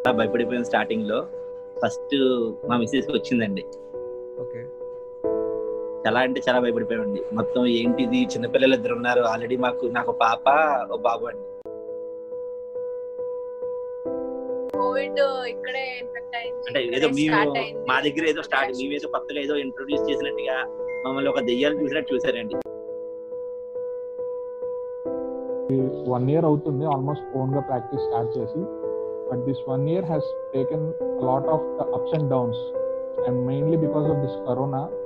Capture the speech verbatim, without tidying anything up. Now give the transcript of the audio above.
భయపడిపోయింది starting లో. First మా missus వచ్చిందండి, ఓకే చాలా అంటే చాలా భయపడిపోయామండి. మొత్తం ఏంటిది, చిన్నపిల్లలు ఇద్దరు ఉన్నారు ఆల్రెడీ, మాకు నాకు పాప ఓ బాబు అండి. కోవిడ్ ఇక్కడే ఇన్ఫెక్ట్ అయింది, అంటే ఏదో మేము మా దగ్గర ఏదో స్టార్ట్ మేమేదో కొత్తగా ఏదో ఇంట్రొడ్యూస్ చేసినట్టుగా మమ్మల్ని ఒక దెయ్యాలు చూసినట్టు చూసారండి. వన్ ఇయర్ అవుతుంది ఆల్మోస్ట్ ఓన్ గా ప్రాక్టీస్ స్టార్ట్ చేసి. But this one year has taken lot of ups and downs, and mainly because of this corona